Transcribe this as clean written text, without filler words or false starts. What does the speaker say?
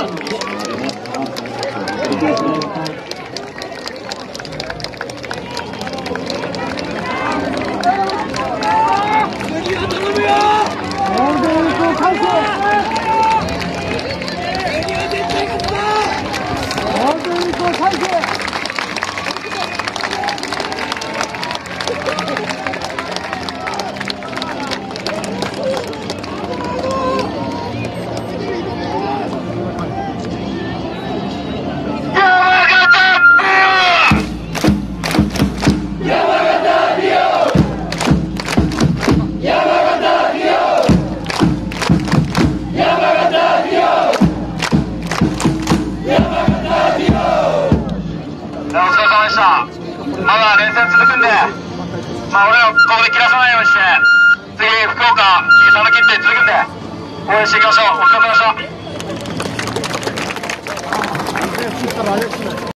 まだ連戦続くんで、俺らここで切らさないようにして、次、福岡、次、佐野切って続くんで、応援していきましょう。お疲れ様でした。